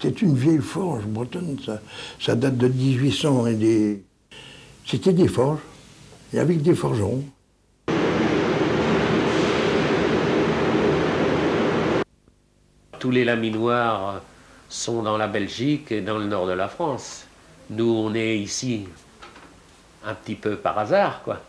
C'est une vieille forge bretonne, ça date de 1800 et des... C'était des forges, et avec des forgerons. Tous les laminoirs sont dans la Belgique et dans le nord de la France. Nous, on est ici un petit peu par hasard, quoi.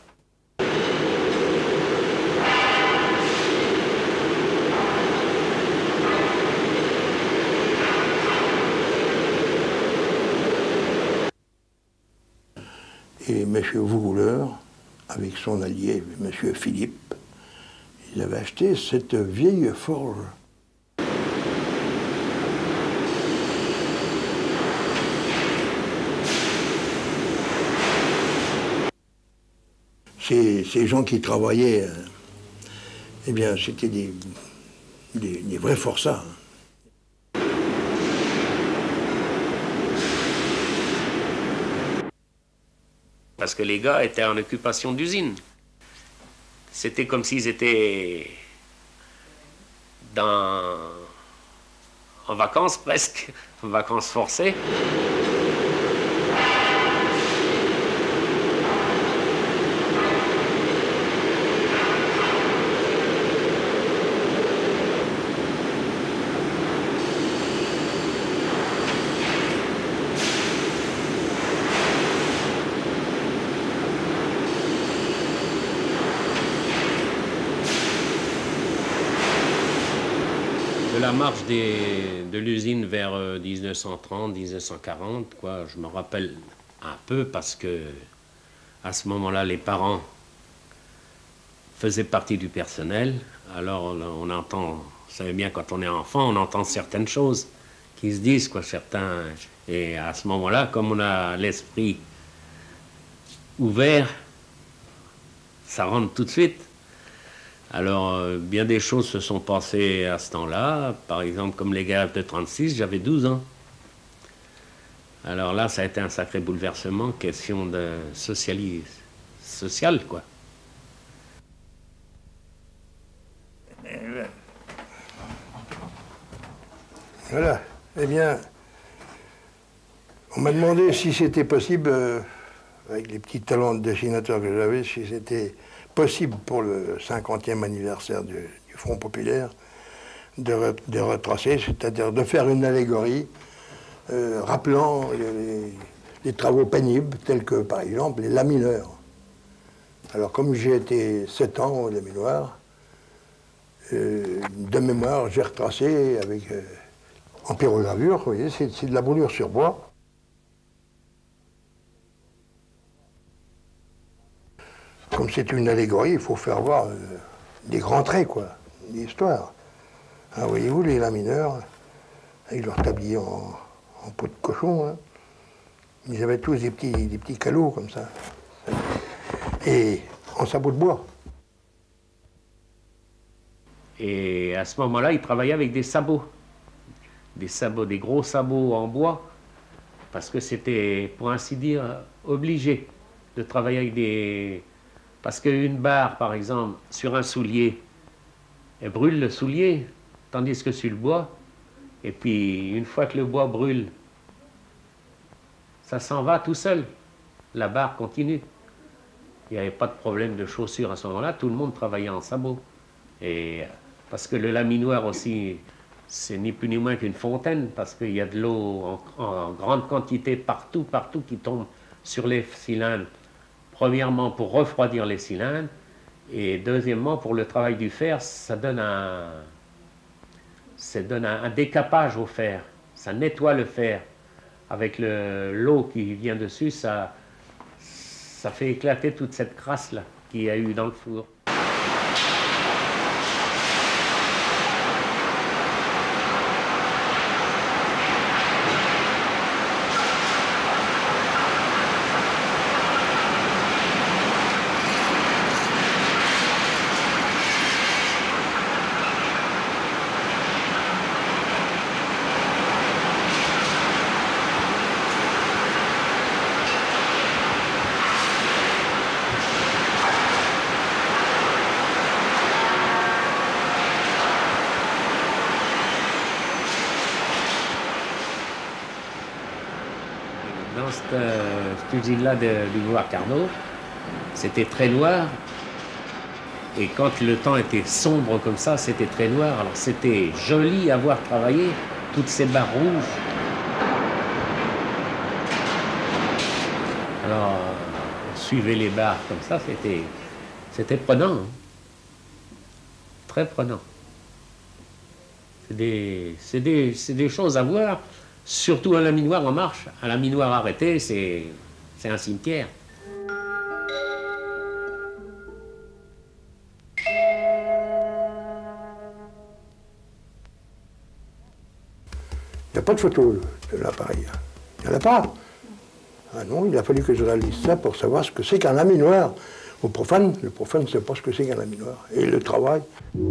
Et M. Vaugouleur, avec son allié, M. Philippe, ils avaient acheté cette vieille forge. Ces gens qui travaillaient, eh bien, c'était des vrais forçats. Parce que les gars étaient en occupation d'usine. C'était comme s'ils étaient en vacances presque, en vacances forcées. La marche de l'usine vers 1930, 1940, quoi, je me rappelle un peu parce que à ce moment-là, les parents faisaient partie du personnel. Alors on entend, vous savez bien, quand on est enfant, on entend certaines choses qui se disent, quoi, certains. Et à ce moment-là, comme on a l'esprit ouvert, ça rentre tout de suite. Alors, bien des choses se sont passées à ce temps-là. Par exemple, comme les grèves de 36, j'avais 12 ans. Alors là, ça a été un sacré bouleversement, question de social, quoi. Voilà. Eh bien, on m'a demandé si c'était possible, avec les petits talents de dessinateur que j'avais, si c'était possible pour le 50e anniversaire du Front populaire de retracer, c'est-à-dire de faire une allégorie rappelant les travaux pénibles, tels que, par exemple, les lamineurs. Alors, comme j'ai été 7 ans au laminoir, de mémoire, j'ai retracé avec en pyrogravure, vous voyez, c'est de la brûlure sur bois. Comme c'est une allégorie, il faut faire voir des grands traits, quoi, l'histoire. Hein, voyez-vous, les lamineurs, avec leur tablier en peau de cochon, hein, ils avaient tous des petits calots comme ça. Et en sabot de bois. Et à ce moment-là, ils travaillaient avec des sabots. Des gros sabots en bois, parce que c'était, pour ainsi dire, obligé de travailler avec des... Parce qu'une barre, par exemple, sur un soulier, elle brûle le soulier, tandis que sur le bois, et puis une fois que le bois brûle, ça s'en va tout seul. La barre continue. Il n'y avait pas de problème de chaussures à ce moment-là, tout le monde travaillait en sabot. Et parce que le laminoir aussi, c'est ni plus ni moins qu'une fontaine, parce qu'il y a de l'eau en grande quantité partout qui tombe sur les cylindres. Premièrement, pour refroidir les cylindres, et deuxièmement, pour le travail du fer, ça donne un décapage au fer. Ça nettoie le fer. Avec l'eau qui vient dessus, ça fait éclater toute cette crasse-là qu'il y a eu dans le four. cette usine-là du boulevard Carnot. C'était très noir. Et quand le temps était sombre comme ça, c'était très noir. Alors c'était joli à voir travailler, toutes ces barres rouges. Alors, on suivait les barres comme ça, c'était prenant. Hein. Très prenant. C'est des choses à voir, surtout un laminoir en marche. Un laminoir arrêté, c'est un cimetière. Il n'y a pas de photo de l'appareil. Il n'y en a pas. Ah non, il a fallu que je réalise ça pour savoir ce que c'est qu'un laminoir. Le profane ne sait pas ce que c'est qu'un laminoir. Et le travail.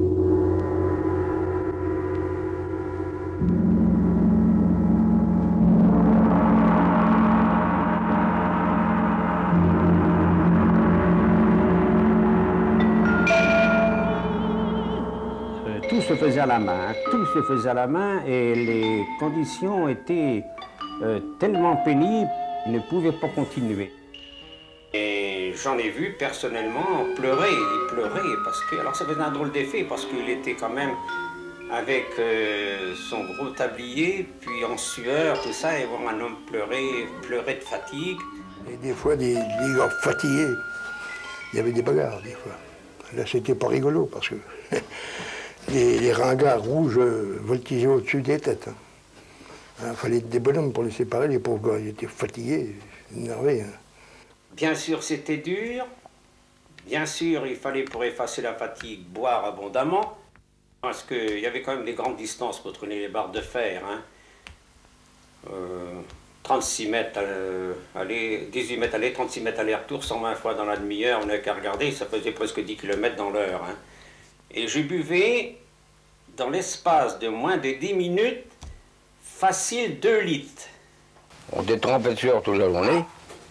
Tout se faisait à la main, tout se faisait à la main et les conditions étaient tellement pénibles, ils ne pouvaient pas continuer. Et j'en ai vu personnellement pleurer, il pleurait parce que, alors ça faisait un drôle d'effet parce qu'il était quand même avec son gros tablier, puis en sueur, tout ça, et voir un homme pleurer de fatigue. Et des fois, des gars fatigués, il y avait des bagarres des fois. Là, c'était pas rigolo parce que les ringards rouges voltigeaient au-dessus des têtes. Il fallait être des bonhommes pour les séparer, les pauvres gars, ils étaient fatigués, énervés. Hein. Bien sûr, c'était dur. Bien sûr, il fallait, pour effacer la fatigue, boire abondamment. Parce qu'il y avait quand même des grandes distances pour tourner les barres de fer. Hein. 36 mètres aller, 18 mètres aller, 36 mètres aller-retour, 120 fois dans la demi-heure. On n'avait qu'à regarder, ça faisait presque 10 km dans l'heure. Hein. Et je buvais, dans l'espace de moins de 10 minutes, facile 2 litres. On était trempés sur toute la journée.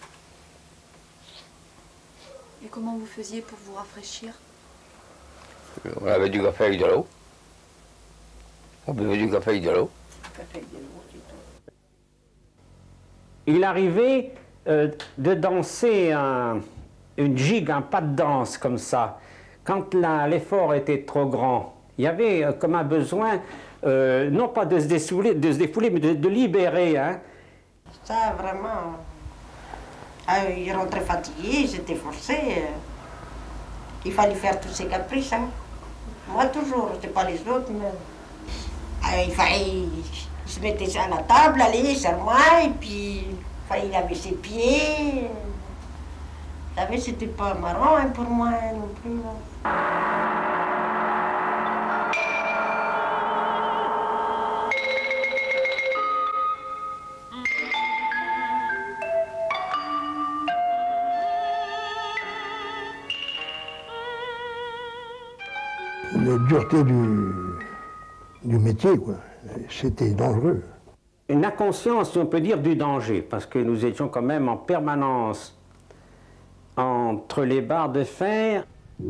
Et comment vous faisiez pour vous rafraîchir? On avait du café avec de l'eau. On buvait du café avec de l'eau. Il arrivait de danser une gigue, un pas de danse comme ça. Quand l'effort était trop grand, il y avait comme un besoin, non pas de se défouler, mais de libérer. Hein. Ça, vraiment, il rentrait fatigué, j'étais forcé. Il fallait faire tous ses caprices. Hein. Moi, toujours, c'était pas les autres, mais il se mettait à la table, allez, serre-moi, et puis il fallait laver ses pieds. Vous savez, c'était pas marrant hein, pour moi non plus. Là. La dureté du métier, quoi. C'était dangereux. Une inconscience, si on peut dire, du danger, parce que nous étions quand même en permanence entre les barres de fer.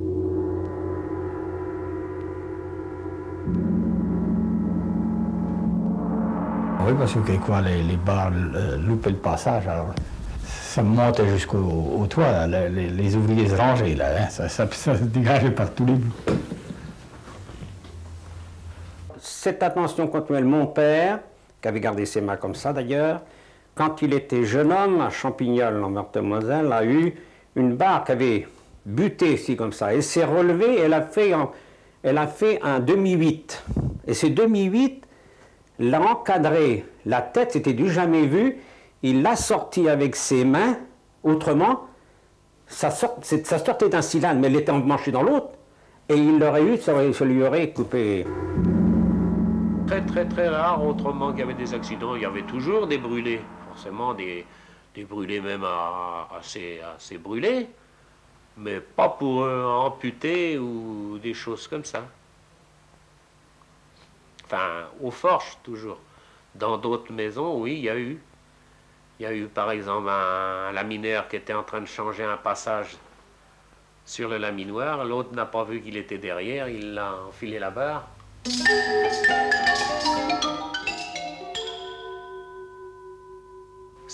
Oui, parce que quelquefois les barres loupaient le passage, alors ça montait jusqu'au toit, là, les ouvriers se rangeaient, là, hein, ça se dégageait par tous les bouts. Cette attention continuelle, mon père, qui avait gardé ses mains comme ça d'ailleurs, quand il était jeune homme à Champignol, en Meurthe-et-Moselle, a eu une barre qui avait buté ici comme ça. Elle s'est relevée, elle a fait un demi-8. Et ce demi-8 l'a encadré. La tête, c'était du jamais vu. Il l'a sorti avec ses mains. Autrement, ça sortait d'un cylindre, mais elle était emmanchée dans l'autre. Et il l'aurait eu, ça lui aurait coupé. Très très très rare, autrement qu'il y avait des accidents, il y avait toujours des brûlés. Forcément des brûlés même assez brûlés, mais pas pour amputer ou des choses comme ça. Enfin, aux forges toujours. Dans d'autres maisons, oui, il y a eu. Il y a eu par exemple un lamineur qui était en train de changer un passage sur le laminoir. L'autre n'a pas vu qu'il était derrière, il a enfilé la barre.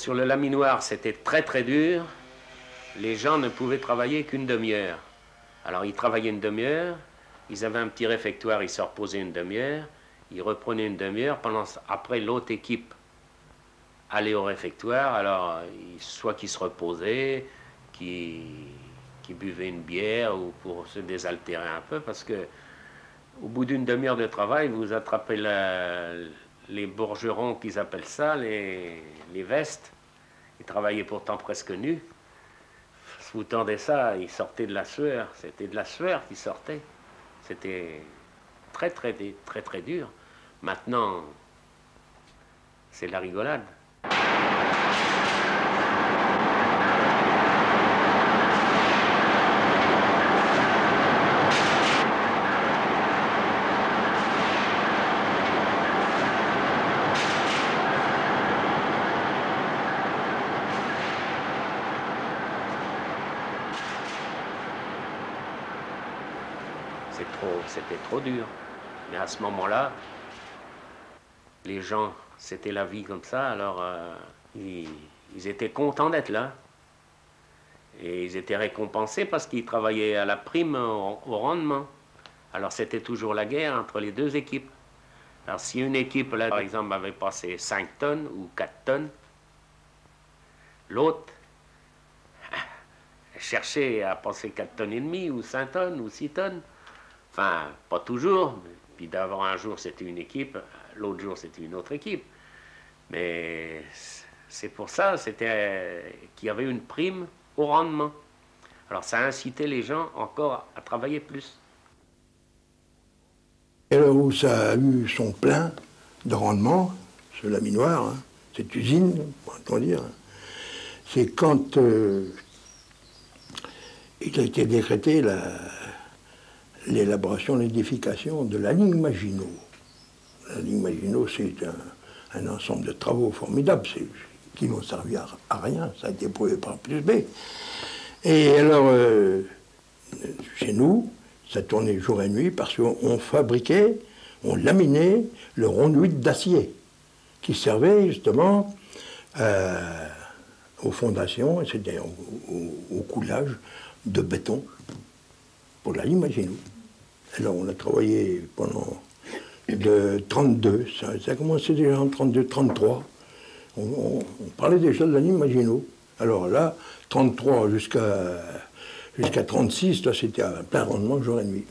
Sur le laminoir, c'était très très dur. Les gens ne pouvaient travailler qu'une demi-heure. Alors ils travaillaient une demi-heure, ils avaient un petit réfectoire, ils se reposaient une demi-heure, ils reprenaient une demi-heure, après l'autre équipe allait au réfectoire, alors soit qu'ils se reposaient, qui buvaient une bière ou pour se désaltérer un peu, parce que au bout d'une demi-heure de travail, vous attrapez les bourgerons qu'ils appellent ça, les vestes. Ils travaillaient pourtant presque nus. Vous tendez ça, ils sortaient de la sueur. C'était de la sueur qui sortait. C'était très très dur. Maintenant, c'est de la rigolade. C'était trop dur. Mais à ce moment-là, les gens, c'était la vie comme ça, alors ils étaient contents d'être là. Et ils étaient récompensés parce qu'ils travaillaient à la prime au rendement. Alors c'était toujours la guerre entre les deux équipes. Alors si une équipe, là, par exemple, avait passé 5 tonnes ou 4 tonnes, l'autre cherchait à passer 4 tonnes et demie ou 5 tonnes ou 6 tonnes. Enfin, pas toujours, puis d'abord un jour c'était une équipe, l'autre jour c'était une autre équipe. Mais c'est pour ça qu'il y avait une prime au rendement. Alors ça a incité les gens encore à travailler plus. Et là où ça a eu son plein de rendement, ce laminoir, hein, cette usine, pourrait-on dire, c'est quand il a été décrété l'élaboration, l'édification de la ligne Maginot. La ligne Maginot, c'est un ensemble de travaux formidables qui n'ont servi à rien, ça a été prouvé par plus B. Et alors, chez nous, ça tournait jour et nuit parce qu'on fabriquait, on laminait le ronduit d'acier qui servait justement aux fondations, et c'était au coulage de béton pour la ligne Maginot. Alors on a travaillé pendant de 32, ça a commencé déjà en 32, 33. On parlait déjà de la ligne Maginot. Alors là, 33 jusqu'à 36, là c'était à plein rendement jour et nuit.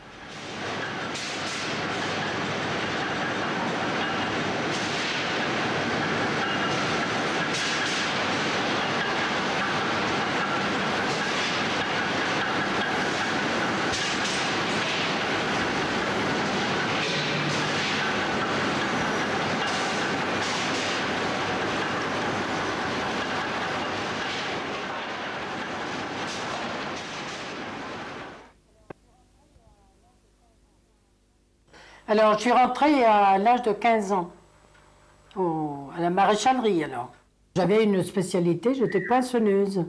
Alors, je suis rentrée à l'âge de 15 ans, à la maréchalerie alors. J'avais une spécialité, j'étais poinçonneuse.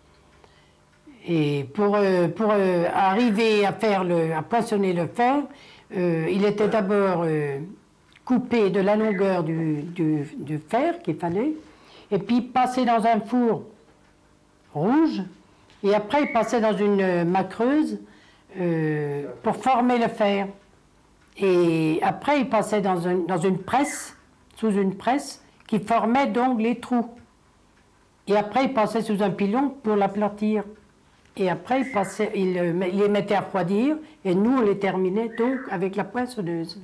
Et pour arriver à poinçonner le fer, il était d'abord coupé de la longueur du fer qu'il fallait, et puis passé dans un four rouge, et après il passait dans une macreuse pour former le fer. Et après, il passait dans une presse, sous une presse, qui formait donc les trous. Et après, il passait sous un pilon pour l'aplatir. Et après, il les mettait à refroidir, et nous, on les terminait donc avec la poinçonneuse.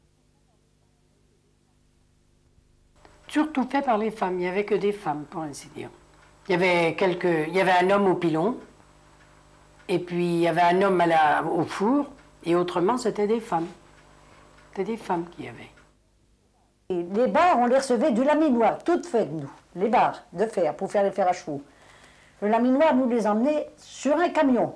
Surtout fait par les femmes, il n'y avait que des femmes, pour ainsi dire. Il y avait un homme au pilon, et puis il y avait un homme au four, et autrement, c'était des femmes. C'était des femmes qui y avaient. Et les barres, on les recevait du laminoir, toutes faites, nous. Les barres de fer, pour faire les fers à chevaux. Le laminoir nous les emmenait sur un camion.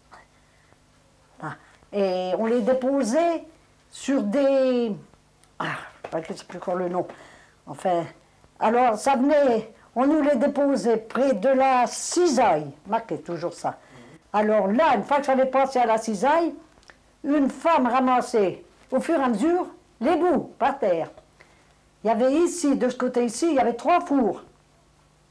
Et on les déposait sur des... je ne sais plus encore le nom. Enfin, alors ça venait... On nous les déposait près de la cisaille. Marquez toujours ça. Alors là, une fois que j'avais passé à la cisaille, une femme ramassait au fur et à mesure les bouts par terre. Il y avait ici, de ce côté ici, il y avait 3 fours.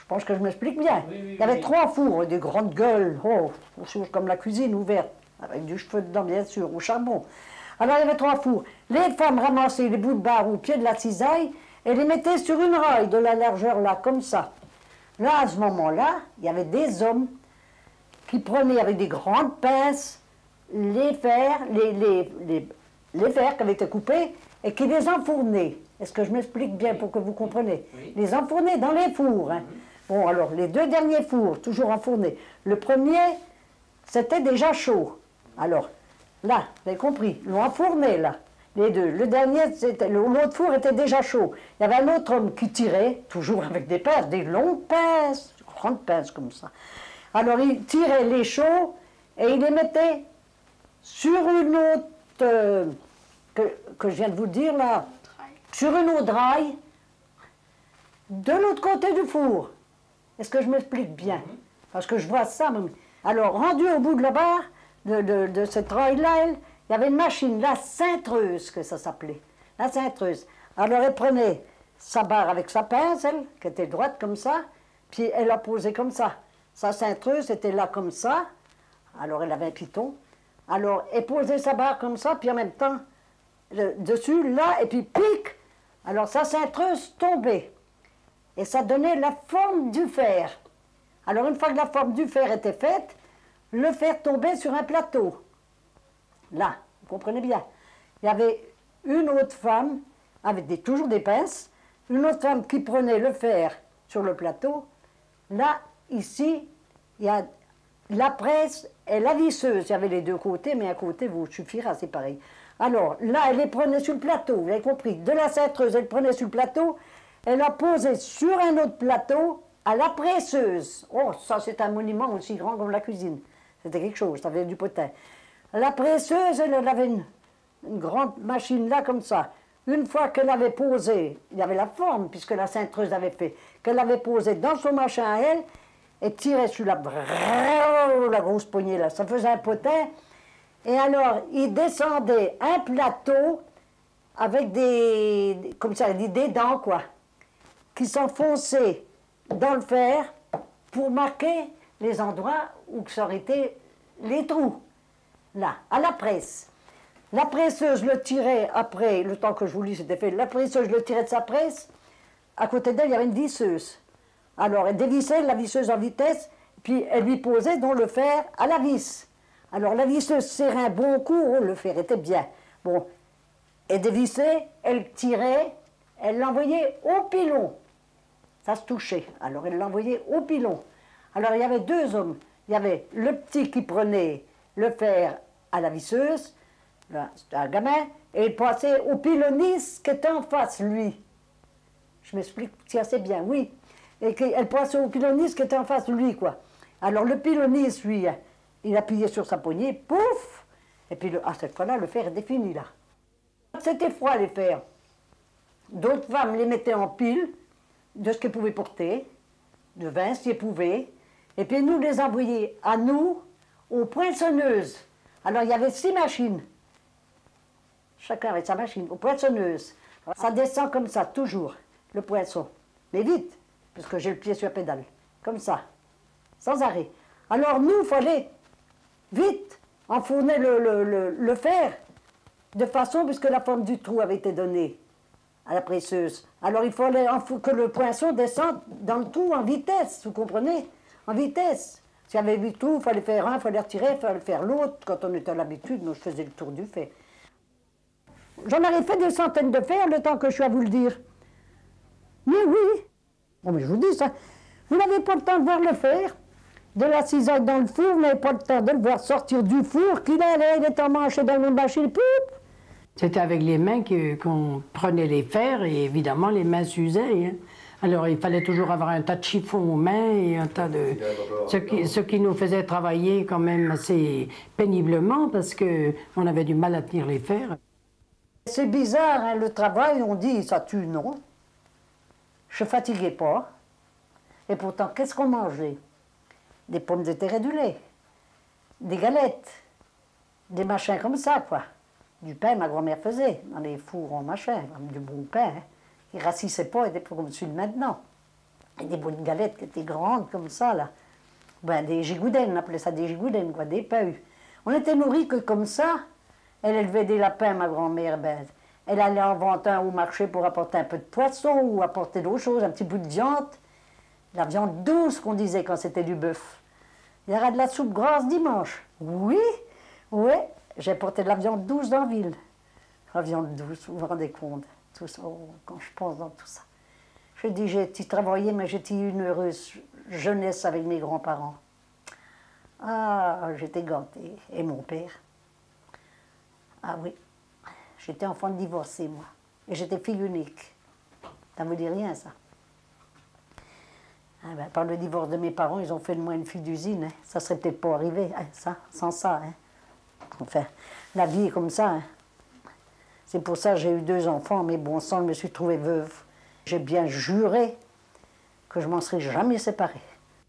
pense que je m'explique bien. Il y avait 3 fours, des grandes gueules, comme la cuisine ouverte, avec du cheveu dedans, bien sûr, au charbon. Alors, il y avait 3 fours. Les femmes ramassaient les bouts de barre au pied de la cisaille et les mettaient sur une raille de la largeur là, comme ça. Là, à ce moment-là, il y avait des hommes qui prenaient avec des grandes pinces les fers, les fers qui avaient été coupés et qui les enfournaient. Est-ce que je m'explique bien pour que vous compreniez? Les enfournaient dans les fours. Hein. Bon, alors, les 2 derniers fours, toujours enfournés. Le premier, c'était déjà chaud. Alors, là, vous avez compris, ils l'ont enfourné, là, les 2. Le dernier, l'autre four était déjà chaud. Il y avait un autre homme qui tirait, toujours avec des pinces, des longues pinces, grandes pinces comme ça. Alors, il tirait les chauds et il les mettait sur une autre, que je viens de vous dire, là, sur une autre raille, de l'autre côté du four. Est-ce que je m'explique bien? Parce que je vois ça. Alors, rendu au bout de la barre, de cette raille-là, il y avait une machine, la cintreuse, que ça s'appelait. La cintreuse. Alors, elle prenait sa barre avec sa pince, elle, qui était droite comme ça, puis elle la posait comme ça. Sa cintreuse était là comme ça. Alors, elle avait un piton. Alors, elle posait sa barre comme ça, puis en même temps, dessus, là, et puis pique. Alors, sa cintreuse tombait. Et ça donnait la forme du fer. Alors, une fois que la forme du fer était faite, le fer tombait sur un plateau. Là, vous comprenez bien. Il y avait une autre femme, avec toujours des pinces, une autre femme qui prenait le fer sur le plateau. Là, ici, il y a la presse et la visseuse. Il y avait les 2 côtés, mais un côté vous suffira, c'est pareil. Alors, là, elle les prenait sur le plateau, vous avez compris. De la cintreuse, elle prenait sur le plateau, elle la posait sur un autre plateau à la presseuse. Oh, ça, c'est un monument aussi grand comme la cuisine. C'était quelque chose, ça avait du potin. La presseuse, elle avait une grande machine là, comme ça. Une fois qu'elle avait posé, il y avait la forme, puisque la cintreuse avait fait, qu'elle avait posé dans son machin à elle, et tirait sur la grosse poignée là, ça faisait un potin. Et alors, il descendait un plateau avec comme ça, des dents, quoi, qui s'enfonçaient dans le fer pour marquer les endroits où ça aurait été les trous. Là, à la presse. La presseuse le tirait après, le temps que je vous lis, c'était fait, la presseuse le tirait de sa presse. À côté d'elle, il y avait une visseuse. Alors, elle dévissait la visseuse en vitesse, puis elle lui posait donc le fer à la vis. Alors, la visseuse serrait un bon coup, le fer était bien. Bon, elle dévissait, elle tirait, elle l'envoyait au pilon. Ça se touchait. Alors, elle l'envoyait au pilon. Alors, il y avait 2 hommes. Il y avait le petit qui prenait le fer à la visseuse, là, c'était un gamin, et il passait au piloniste qui était en face, lui. Je m'explique si assez bien, oui. Et elle passait au piloniste qui était en face de lui, quoi. Alors, le piloniste, lui, il appuyait sur sa poignée, pouf! Et puis, à cette fois-là, le fer était fini, là. C'était froid, les fers. D'autres femmes les mettaient en pile, de ce qu'elles pouvaient porter, de 20 si elles pouvaient, et puis nous les envoyions à nous, aux poinçonneuses. Alors il y avait 6 machines, chacun avait sa machine, aux poinçonneuses. Ça descend comme ça, toujours, le poinçon, mais vite, parce que j'ai le pied sur la pédale, comme ça, sans arrêt. Alors nous, il fallait vite enfourner le fer, de façon, puisque la forme du trou avait été donnée à la presseuse. Alors il fallait que le poinçon descende dans le trou en vitesse, vous comprenez? En vitesse. S'il y avait 8 trous, il fallait faire un, il fallait retirer, il fallait faire l'autre. Quand on était à l'habitude, nous, je faisais le tour du fer. J'en avais fait des centaines de fers, le temps que je suis à vous le dire. Mais oui. Bon, mais je vous dis ça. Vous n'avez pas le temps de voir le fer, de la cisaille dans le four, vous n'avez pas le temps de le voir sortir du four, qu'il allait, il était emmanché dans une machine, poup. C'était avec les mains qu'on prenait les fers, et évidemment, les mains s'usaient. Hein. Alors, il fallait toujours avoir un tas de chiffons aux mains et un tas de... Ce qui nous faisait travailler quand même assez péniblement parce qu'on avait du mal à tenir les fers. C'est bizarre, hein, le travail, on dit ça tue, non. Je ne fatiguais pas. Et pourtant, qu'est-ce qu'on mangeait? Des pommes de terre et du lait, des galettes, des machins comme ça, quoi. Du pain, ma grand-mère faisait, dans les fours en machin, du bon pain. Hein. Il ne rassissait pas, il était pas comme celui de maintenant. Et des bonnes galettes qui étaient grandes comme ça, là. Ben, des gigoudènes, on appelait ça des gigoudènes, quoi, des pahues. On était nourris que comme ça. Elle élevait des lapins, ma grand-mère. Ben, elle allait en vendre un au marché pour apporter un peu de poisson ou apporter d'autres choses, un petit bout de viande. La viande douce qu'on disait quand c'était du bœuf. Il y aura de la soupe grasse dimanche. Oui, oui, j'ai porté de la viande douce dans la ville. La viande douce, vous vous rendez compte, tout ça, quand je pense dans tout ça. Je dis, j'ai travaillé, mais j'ai eu une heureuse jeunesse avec mes grands-parents. Ah, j'étais gâtée. Et mon père. Ah oui, j'étais enfant divorcé, moi. Et j'étais fille unique. Ça ne vous dit rien, ça. Ah ben, par le divorce de mes parents, ils ont fait de moi une fille d'usine. Hein. Ça ne serait peut-être pas arrivé, hein, ça, sans ça. Hein. Enfin, la vie est comme ça. Hein. C'est pour ça que j'ai eu 2 enfants, mais bon sang, je me suis trouvée veuve. J'ai bien juré que je m'en serais jamais séparée.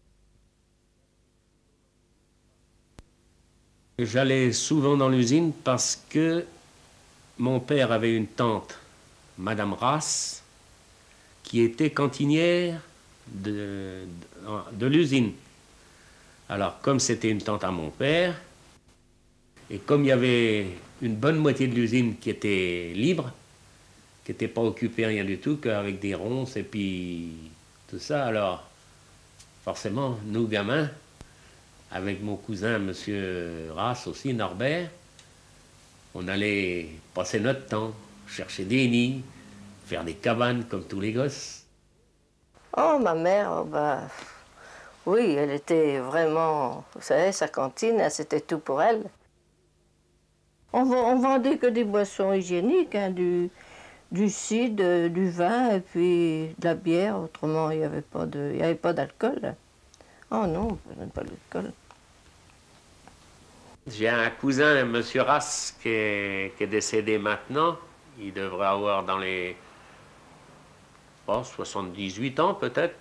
J'allais souvent dans l'usine parce que mon père avait une tante, Madame Rass, qui était cantinière de l'usine. Alors, comme c'était une tante à mon père, et comme il y avait une bonne moitié de l'usine qui était libre, qui n'était pas occupée rien du tout, qu'avec des ronces et puis tout ça, alors forcément, nous gamins, avec mon cousin, monsieur Rass aussi, Norbert, on allait passer notre temps, chercher des nids, faire des cabanes comme tous les gosses. Oh, ma mère, bah, oui, elle était vraiment, vous savez, sa cantine, c'était tout pour elle. On vendait que des boissons hygiéniques, hein, du cidre, du vin et puis de la bière, autrement il n'y avait pas d'alcool. Oh non, pas d'alcool. J'ai un cousin, monsieur Rass, qui est décédé maintenant. Il devrait avoir dans les 78 ans peut-être.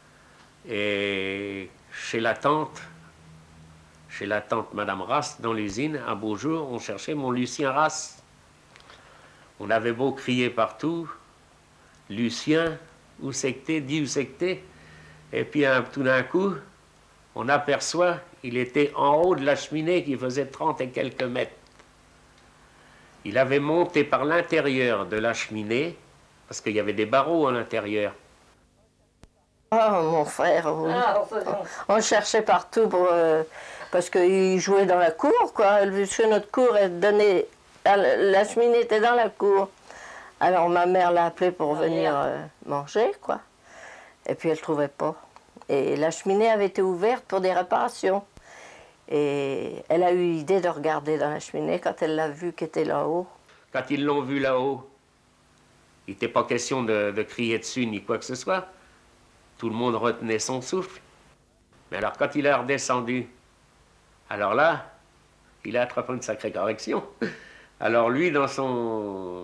Et chez la tante Madame Rass, dans l'usine, à Beaujour, on cherchait mon Lucien Rass. On avait beau crier partout, Lucien, où c'est que t'es, dis où c'est que t'es. Et puis tout d'un coup, on aperçoit, il était en haut de la cheminée qui faisait 30 et quelques mètres. Il avait monté par l'intérieur de la cheminée, parce qu'il y avait des barreaux à l'intérieur. Oh, mon frère, oui. On cherchait partout parce qu'il jouait dans la cour, quoi. Puisque notre cour, la cheminée était dans la cour. Alors ma mère l'a appelé pour venir manger, quoi. Et puis elle ne trouvait pas. Et la cheminée avait été ouverte pour des réparations. Et elle a eu l'idée de regarder dans la cheminée quand elle l'a vu qui était là-haut. Quand ils l'ont vu là-haut, il n'était pas question de crier dessus ni quoi que ce soit. Tout le monde retenait son souffle. Mais alors quand il est redescendu, alors là, il a attrapé une sacrée correction. Alors lui, dans son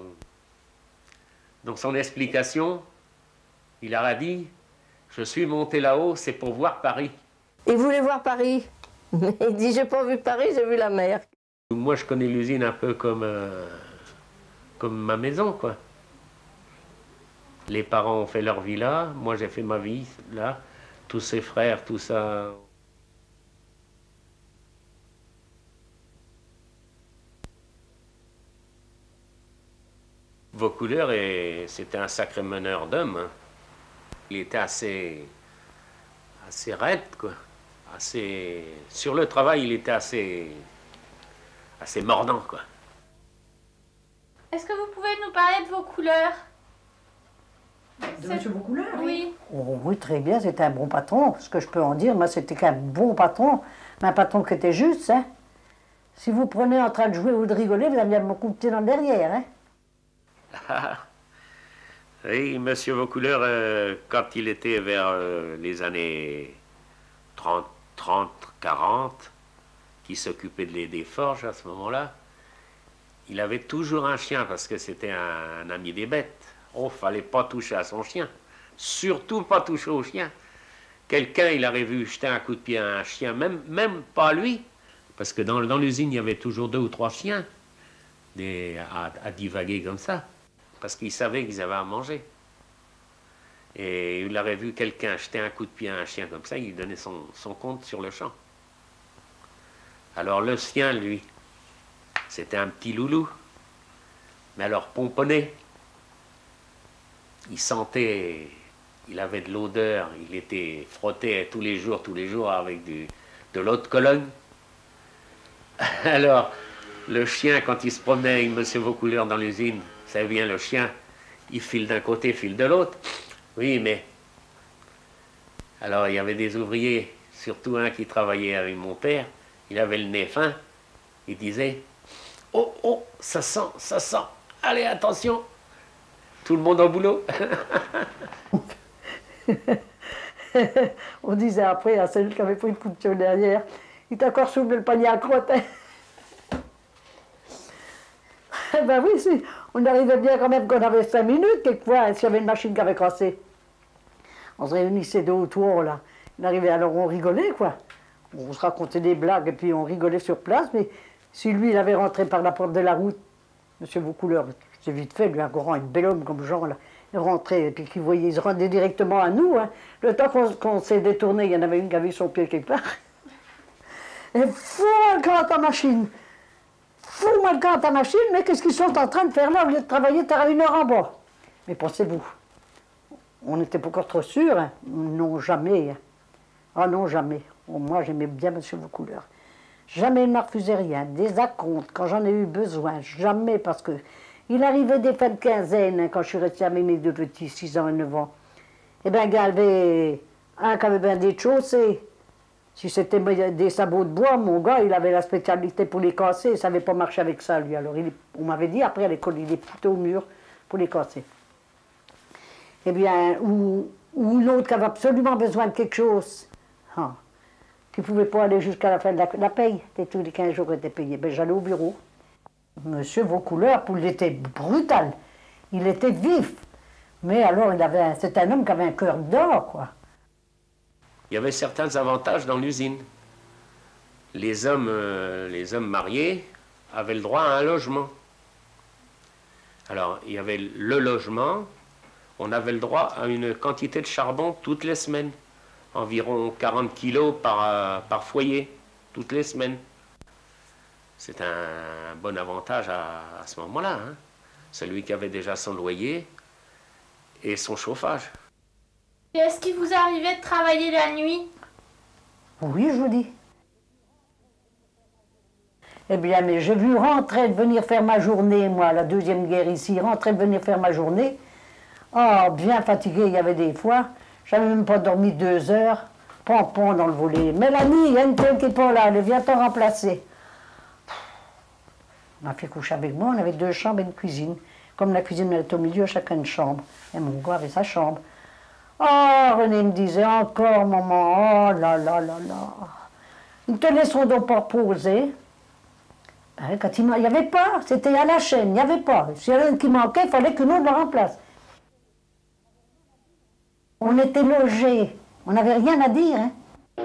explication, il a dit « Je suis monté là-haut, c'est pour voir Paris. » Il voulait voir Paris. Il dit « J'ai pas vu Paris, j'ai vu la mer. » Moi, je connais l'usine un peu comme ma maison, quoi. Les parents ont fait leur vie là, moi j'ai fait ma vie là, tous ses frères, tout ça. Vaucouleurs, c'était un sacré meneur d'hommes. Hein. Il était assez raide, quoi. Sur le travail, il était assez mordant, quoi. Est-ce que vous pouvez nous parler de Vaucouleurs? De M. Vaucouleurs? Oui. Oh, oui, très bien, c'était un bon patron. Ce que je peux en dire, moi, c'était qu'un bon patron. Mais un patron qui était juste, hein. Si vous prenez en train de jouer ou de rigoler, vous allez me couper dans le derrière, hein. Oui, M. Vaucouleurs, quand il était vers les années 30, 40, qui s'occupait des forges à ce moment-là, il avait toujours un chien parce que c'était un ami des bêtes. Oh, fallait pas toucher à son chien. Surtout pas toucher au chien. Quelqu'un, il aurait vu jeter un coup de pied à un chien, même pas lui, parce que dans l'usine, il y avait toujours 2 ou 3 chiens à divaguer comme ça, parce qu'ils savaient qu'ils avaient à manger. Et il aurait vu quelqu'un jeter un coup de pied à un chien comme ça, il donnait son compte sur le champ. Alors le sien, lui, c'était un petit loulou, mais alors pomponné. Il sentait, il avait de l'odeur, il était frotté tous les jours avec de l'eau de Cologne. Alors, le chien, quand il se promenait avec M. Vaucouleurs dans l'usine, vous savez bien, le chien, il file d'un côté, file de l'autre. Oui, mais... Alors, il y avait des ouvriers, surtout un qui travaillait avec mon père, il avait le nez fin, il disait « Oh, oh, ça sent, allez, attention !» Tout le monde au boulot. On disait après à celui qui avait pris le coup de pied derrière, il t'a encore soulevé le panier à crotte. Eh ben oui, si. On arrivait bien quand même qu'on avait 5 minutes, quelquefois, s'il y avait une machine qui avait cassé. On se réunissait 2 ou 3, là. On arrivait, alors on rigolait, quoi. On se racontait des blagues et puis on rigolait sur place, mais si lui, il avait rentré par la porte de la route, M. Vaucouleurs, c'est vite fait, lui, un grand, un bel homme comme Jean, là, il rentrait, et puis qu'il voyait, il se rendait directement à nous, hein. Le temps qu'on s'est détourné, il y en avait une qui avait son pied quelque part. Et fous-moi le camp à ta machine! Fous-moi le camp à ta machine, mais qu'est-ce qu'ils sont en train de faire là au lieu de travailler à 1 heure en bas? Mais pensez-vous, on n'était pas encore trop sûrs, hein. Non, jamais. Hein. Ah non, jamais. Oh, moi, j'aimais bien M. Vaucouleurs. Jamais il ne m'a refusé rien, des acomptes, quand j'en ai eu besoin, jamais, parce que il arrivait des fins de quinzaine, hein, quand je suis restée avec mes 2 petits, 6 ans et 9 ans. Eh bien, il y avait un qui avait bien des chaussées. Si c'était des sabots de bois, mon gars, il avait la spécialité pour les casser, il ne savait pas marcher avec ça, lui. Alors, on m'avait dit, après, à l'école, il est plutôt au mur pour les casser. Eh bien, ou l'autre qui avait absolument besoin de quelque chose, hein, qui ne pouvait pas aller jusqu'à la fin de la paye, tous les 15 jours était payé. Ben, j'allais au bureau. Monsieur Vaucouleurs, il était brutal, il était vif, mais alors c'était un homme qui avait un cœur d'or, quoi. Il y avait certains avantages dans l'usine. Les hommes mariés avaient le droit à un logement. Alors, il y avait le logement, on avait le droit à une quantité de charbon toutes les semaines. Environ 40 kilos par foyer, toutes les semaines. C'est un bon avantage à ce moment-là. Hein. Celui qui avait déjà son loyer et son chauffage. Et est-ce qu'il vous arrivait de travailler la nuit? Oui, je vous dis. Eh bien, mais j'ai vu rentrer de venir faire ma journée, moi, la Deuxième Guerre ici, rentrer de venir faire ma journée. Oh, bien fatigué, il y avait des fois. J'avais même pas dormi 2 heures. Pompon dans le volet. Mélanie, il y a une telle qui n'est pas là, elle vient te remplacer. On a fait coucher avec moi, on avait 2 chambres et une cuisine. Comme la cuisine elle était au milieu, chacun une chambre. Et mon gars avait sa chambre. Oh, René me disait encore, maman, oh là là là là. Ils te laisseront donc pas reposer. Ben, quand il n'y avait pas, c'était à la chaîne, il n'y avait pas. S'il y avait un qui manquait, il fallait qu'une autre le remplace. On était logés, on n'avait rien à dire. Hein.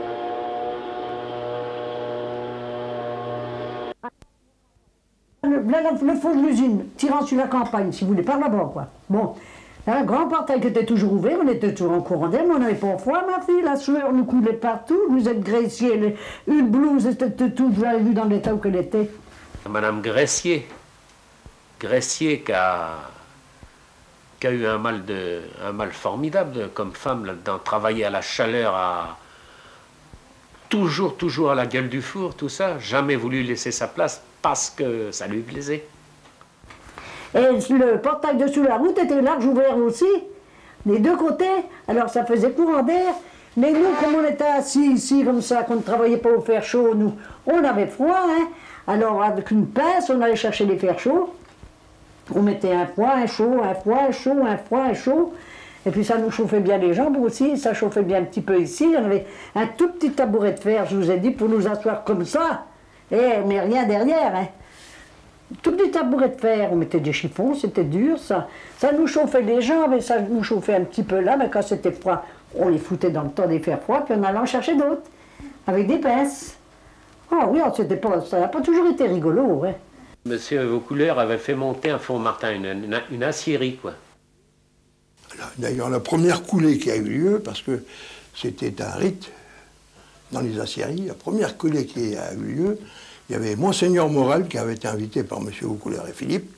Le fond de l'usine, tirant sur la campagne, si vous voulez, par là-bas, quoi. Bon, un grand portail qui était toujours ouvert, on était toujours en courant d'air, mais on n'avait pas froid, ma fille, la sueur nous coulait partout, vous êtes Gressier, une blouse, c'était tout, vous l'avez vu dans l'état où elle était. Madame Gressier qui a eu un mal formidable comme femme là-dedans, travailler à la chaleur, toujours à la gueule du four, tout ça, jamais voulu laisser sa place parce que ça lui plaisait. Et le portail dessous la route était large ouvert aussi, des 2 côtés, alors ça faisait courant d'air, mais nous, comme on était assis ici, comme ça, qu'on ne travaillait pas au fer chaud, nous, on avait froid, hein, alors avec une pince, on allait chercher les fers chauds, on mettait un froid, un chaud, un froid, un chaud, un froid, un chaud, et puis ça nous chauffait bien les jambes aussi, ça chauffait bien un petit peu ici, on avait un tout petit tabouret de fer, je vous ai dit, pour nous asseoir comme ça, mais rien derrière, hein. Tout petit tabouret de fer, on mettait des chiffons, c'était dur, ça nous chauffait les jambes, et ça nous chauffait un petit peu là, mais quand c'était froid, on les foutait dans le temps des fers froids, puis on allait en chercher d'autres, avec des pinces. Oh oui, ça n'a pas toujours été rigolo, hein. Monsieur Vaucouleurs avait fait monter à Font-Martin une aciérie, quoi. D'ailleurs, la première coulée qui a eu lieu, parce que c'était un rite dans les aciéries, la première coulée qui a eu lieu, il y avait Monseigneur Morel qui avait été invité par M. Vaucouleurs et Philippe,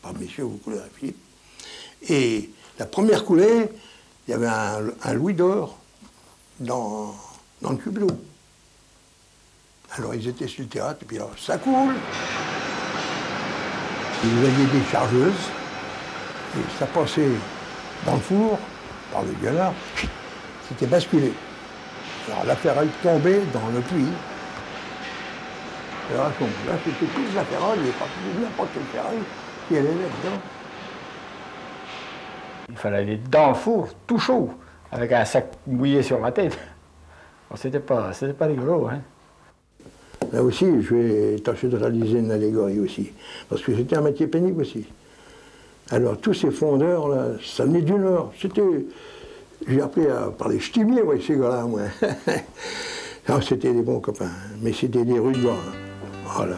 et la première coulée, il y avait un louis d'or dans le cube d'eau. Alors ils étaient sur le théâtre, et puis alors, ça coule. Ils avaient des chargeuses, et ça passait dans le four, par le gueulard, c'était basculé. Alors la ferraille tombait dans le puits. Et là, c'était plus la ferraille, il n'y avait pas n'importe quelle ferraille qui allait là-dedans. Il fallait aller dans le four, tout chaud, avec un sac mouillé sur la tête. C'était pas rigolo, hein. Là aussi, je vais tâcher de réaliser une allégorie aussi, parce que c'était un métier pénible aussi. Alors tous ces fondeurs, là, ça venait du Nord. J'ai appris à parler ch'timier, moi, ces gars-là, moi. Non, c'était des bons copains, mais c'était des rudes gars. Voilà.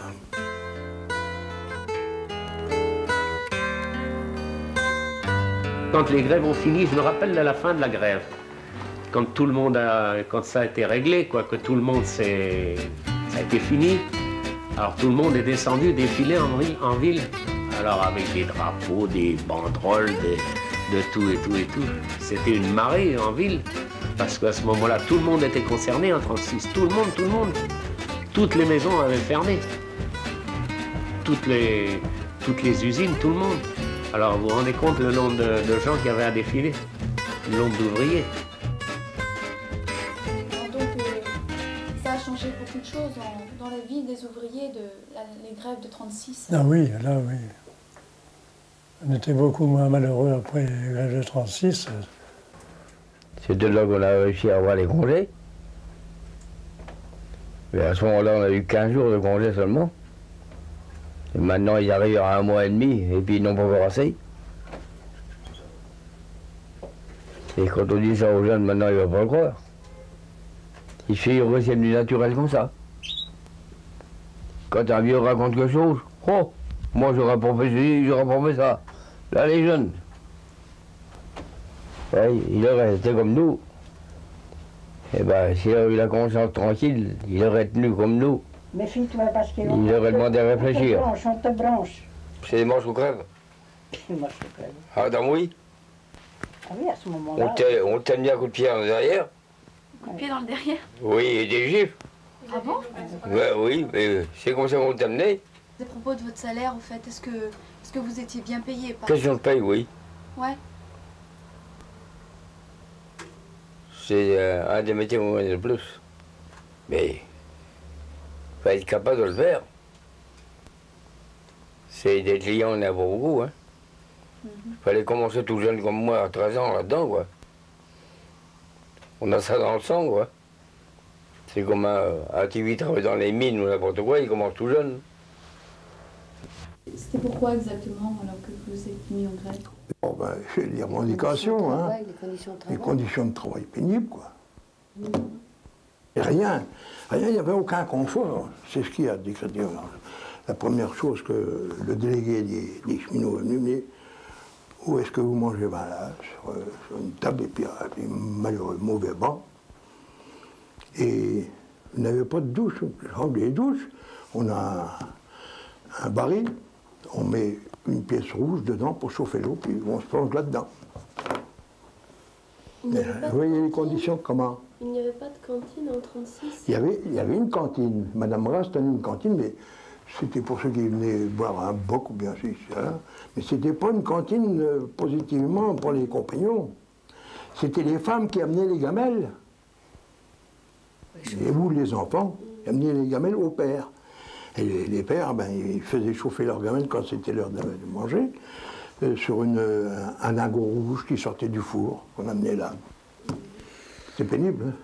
Quand les grèves ont fini, je me rappelle de la fin de la grève. Quand tout le monde quand ça a été réglé, quoi, que tout le monde ça a été fini. Alors tout le monde est descendu défiler en ville. Alors avec des drapeaux, des banderoles, de tout et tout et tout. C'était une marée en ville. Parce qu'à ce moment-là, tout le monde était concerné en 1936. Tout le monde. Toutes les maisons avaient fermé. Toutes les usines, tout le monde. Alors vous vous rendez compte le nombre de gens qui avaient à défiler, le nombre d'ouvriers. Donc ça a changé beaucoup de choses dans la vie des ouvriers, les grèves de 1936. Ah oui, là oui. On était beaucoup moins malheureux après les grèves de 1936. C'est de là qu'on a réussi à avoir les congés. Mais à ce moment-là, on a eu 15 jours de congés seulement. Et maintenant, ils arrivent à 1 mois et demi, et puis ils n'ont pas encore assez. Et quand on dit ça aux jeunes, maintenant, ils ne vont pas le croire. Ils se reviennent du naturel comme ça. Quand un vieux raconte quelque chose, oh, moi j'aurais pas fait ceci, j'aurais pas fait ça. Là, les jeunes, ouais, il aurait été comme nous. Eh bien, s'il avait eu la conscience tranquille, il aurait tenu comme nous. Méfie-toi parce qu'il Il aurait demandé à réfléchir. On te branche. C'est des manches ou crève? Des manches ou crève. Ah, dans oui. Ah oui, à ce moment-là. On t'aime bien un coup de pied en derrière. Coup de pied dans le derrière. Oui, et des gifles. Ah bon? Ouais, oui, mais c'est comme ça qu'on t'amenait. À propos de votre salaire, en fait, est-ce que vous étiez bien payé par... Question de paye, oui. Ouais. C'est un des métiers où on gagne le plus. Mais il faut être capable de le faire. C'est des clients, on en a pas beaucoup. Hein. Fallait commencer tout jeune comme moi, à 13 ans, là-dedans, quoi. On a ça dans le sang, quoi. C'est comme un TV travaille dans les mines ou n'importe quoi, il commence tout jeune. C'était pourquoi exactement, alors que vous êtes mis en grève? Bon, ben, les revendications, hein. Les conditions de travail pénibles, quoi. Et rien, il n'y avait aucun confort. C'est ce qui a décrété. La première chose que le délégué des cheminots est venu me dire, où est-ce que vous mangez? Ben là, sur une table, et puis malheureux, mauvais banc. Et vous n'avez pas de douche. Les douches, on a un baril, on met une pièce rouge dedans pour chauffer l'eau, puis on se plonge là-dedans. Vous voyez les conditions, comment? Il n'y avait pas de cantine en 1936? Il y avait une cantine. Madame Rass tenait une cantine, mais c'était pour ceux qui venaient boire un boc ou bien si, ça. Mais c'était pas une cantine positivement pour les compagnons. C'était les femmes qui amenaient les gamelles. Et vous, les enfants, amenaient les gamelles au père. Et les pères, ben, ils faisaient chauffer leurs gamelles quand c'était l'heure de manger, sur un lingot rouge qui sortait du four, qu'on amenait là. C'est pénible, hein?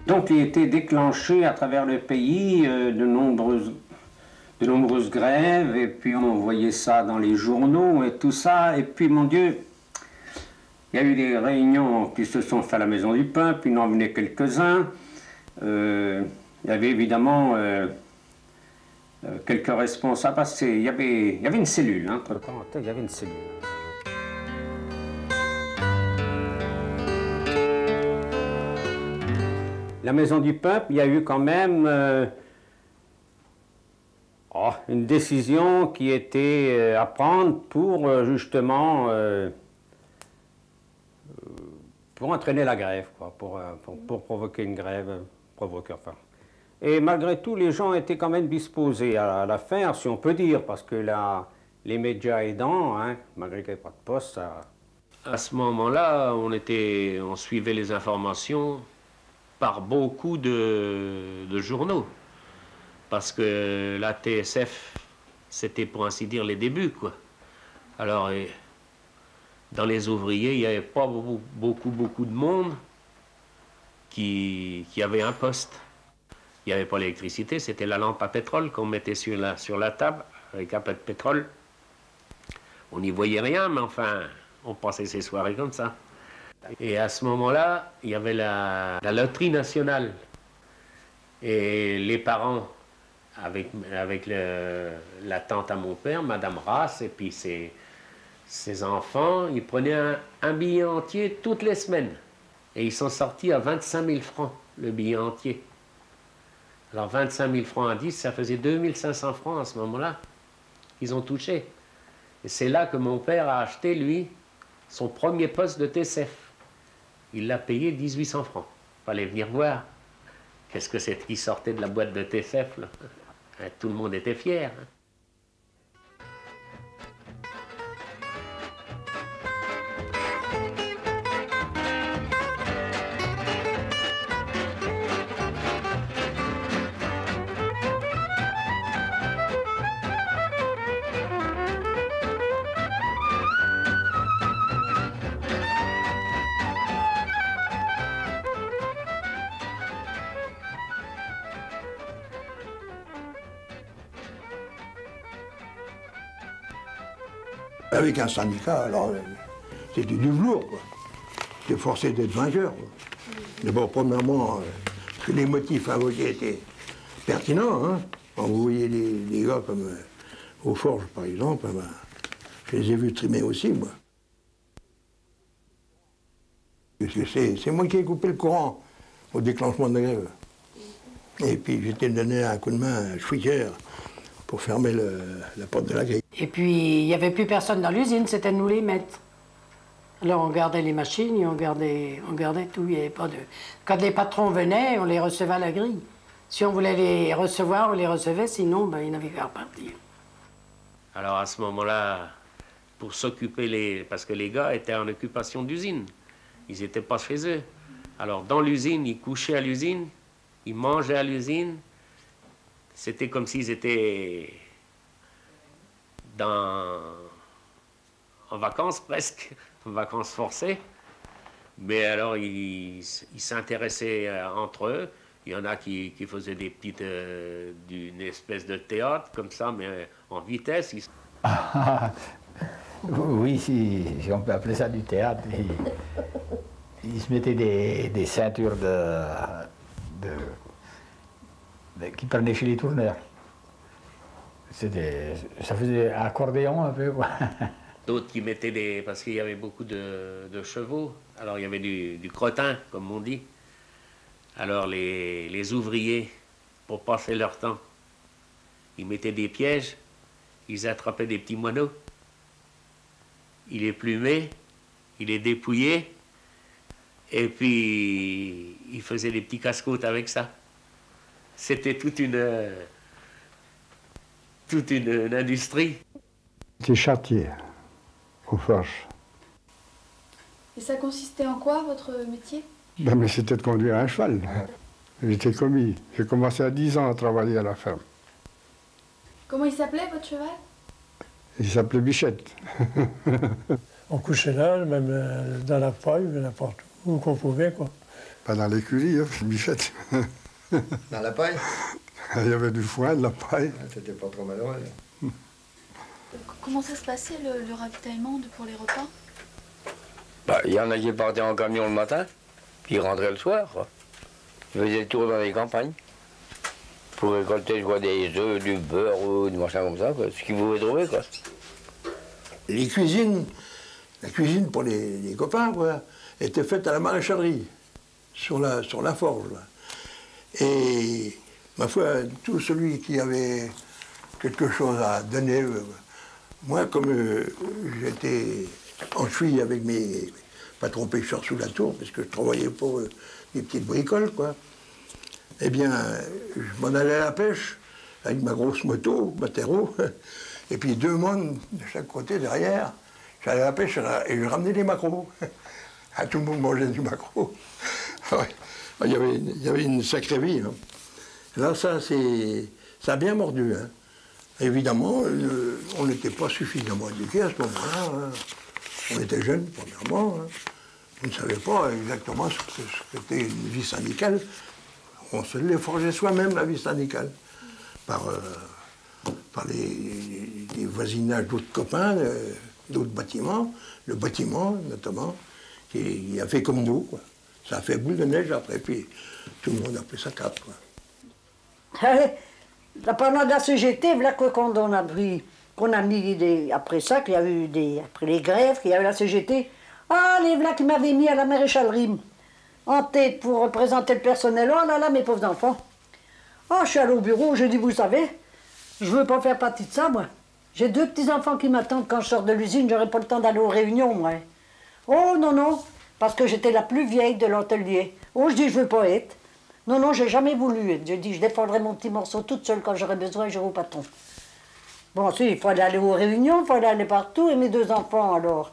Donc il était déclenché à travers le pays de nombreuses grèves, et puis on voyait ça dans les journaux et tout ça, et puis mon Dieu, il y a eu des réunions qui se sont faites à la Maison du Peuple, il en venait quelques-uns, il y avait évidemment quelques responsables, parce qu'il y avait une cellule, hein, il y avait une cellule. La Maison du Peuple, il y a eu quand même une décision qui était à prendre pour justement pour entraîner la grève, quoi, pour provoquer une grève, enfin. Et malgré tout, les gens étaient quand même disposés à la faire, si on peut dire, parce que les médias aidant, hein, malgré qu'il n'y ait pas de poste, ça... À ce moment-là, on suivait les informations par beaucoup de journaux. Parce que la TSF, c'était pour ainsi dire les débuts, quoi. Alors, dans les ouvriers, il n'y avait pas beaucoup de monde qui avait un poste. Il n'y avait pas l'électricité, c'était la lampe à pétrole qu'on mettait sur la table, avec un peu de pétrole. On n'y voyait rien, mais enfin, on passait ses soirées comme ça. Et à ce moment-là, il y avait la loterie nationale. Et les parents, avec la tante à mon père, Madame Rass, et puis ses enfants, ils prenaient un billet entier toutes les semaines. Et ils sont sortis à 25 000 francs, le billet entier. Alors 25 000 francs à 10, ça faisait 2500 francs à ce moment-là. Ils ont touché. Et c'est là que mon père a acheté, lui, son premier poste de TSF. Il l'a payé 1800 francs. Il fallait venir voir. Qu'est-ce que c'est qui sortait de la boîte de TSF, là? Tout le monde était fier. Hein. Avec un syndicat, alors c'était du velours, quoi. J'étais forcé d'être vainqueur. D'abord, premièrement, que les motifs invoqués étaient pertinents. Hein. Quand vous voyez des gars comme aux forges, par exemple, je les ai vus trimer aussi, moi. C'est moi qui ai coupé le courant au déclenchement de la grève. Et puis j'étais donné un coup de main à Schwicker pour fermer la porte de la grille. Et puis, il n'y avait plus personne dans l'usine, c'était nous les maîtres. Alors, on gardait les machines et on gardait tout. Il y avait pas de... Quand les patrons venaient, on les recevait à la grille. Si on voulait les recevoir, on les recevait, sinon, ben, ils n'avaient qu'à repartir. Alors, à ce moment-là, pour s'occuper, parce que les gars étaient en occupation d'usine. Ils n'étaient pas chez eux. Alors, dans l'usine, ils couchaient à l'usine, ils mangeaient à l'usine. C'était comme s'ils étaient en vacances presque, en vacances forcées. Mais alors, ils s'intéressaient entre eux. Il y en a qui faisaient des petites, d'une espèce de théâtre, comme ça, mais en vitesse. Oui, si on peut appeler ça du théâtre. Ils se mettaient des ceintures qui prenaient chez les tourneurs. Ça faisait accordéon un peu, quoi. D'autres qui mettaient parce qu'il y avait beaucoup de chevaux. Alors il y avait du crottin, comme on dit. Alors les ouvriers, pour passer leur temps, ils mettaient des pièges, ils attrapaient des petits moineaux, ils les plumaient, ils les dépouillaient, et puis ils faisaient des petits casse-côtes avec ça. C'était toute une industrie. J'étais charretier aux forges. Et ça consistait en quoi, votre métier? Ben, mais c'était de conduire un cheval. J'étais commis. J'ai commencé à 10 ans à travailler à la ferme. Comment il s'appelait, votre cheval? Il s'appelait Bichette. On couchait là, même dans la paille, n'importe où qu'on pouvait, quoi. Pas dans l'écurie, hein, Bichette. Dans la paille? Il y avait du foin, de la paille. C'était pas trop malheureux. Comment ça se passait le ravitaillement pour les repas? Bah, il y en a qui partaient en camion le matin, puis ils rentraient le soir, quoi. Ils faisaient le tour dans les campagnes. Pour récolter, je vois, des œufs, du beurre ou du machin comme ça, quoi. Ce qu'ils pouvaient trouver, quoi. Les cuisines, la cuisine pour les copains, quoi, était faite à la maréchalerie, sur la forge, là. Et, ma foi, tout celui qui avait quelque chose à donner, moi, comme j'étais en chouille avec mes patrons pêcheurs sous la tour, parce que je travaillais pour des petites bricoles, quoi, eh bien, je m'en allais à la pêche, avec ma grosse moto, ma terreau, et puis 2 mônes de chaque côté, derrière. J'allais à la pêche et je ramenais des maquereaux. Tout le monde mangeait du maquereau. Ouais. Il y avait une sacrée vie. Hein. Là, ça a bien mordu. Hein. Évidemment, on n'était pas suffisamment éduqués à ce moment-là. Hein. On était jeunes, premièrement. Hein. On ne savait pas exactement ce qu'était une vie syndicale. On se l'est forgé soi-même, la vie syndicale, par les voisinages d'autres copains, d'autres bâtiments, le bâtiment notamment, qui a fait comme nous, quoi. Ça a fait boule de neige après, puis tout le monde a pris sa cape, quoi. Pendant la CGT, voilà qu'on a pris, qu'on a mis après ça, qu'il y a eu après les grèves, qu'il y a eu la CGT. Ah, les voilà qui m'avaient mis à la maréchalerie en tête pour représenter le personnel. Oh là là, mes pauvres enfants. Oh, je suis allé au bureau, j'ai dit, vous savez, je veux pas faire partie de ça, moi. J'ai 2 petits-enfants qui m'attendent quand je sors de l'usine, j'aurai pas le temps d'aller aux réunions, moi. Oh, non, non, parce que j'étais la plus vieille de l'atelier. Oh, je dis, je veux pas être. Non, non, j'ai jamais voulu être. J'ai dit, je défendrai mon petit morceau toute seule quand j'aurai besoin, j'irai au patron. Bon, si, il fallait aller aux réunions, il fallait aller partout, et mes 2 enfants, alors.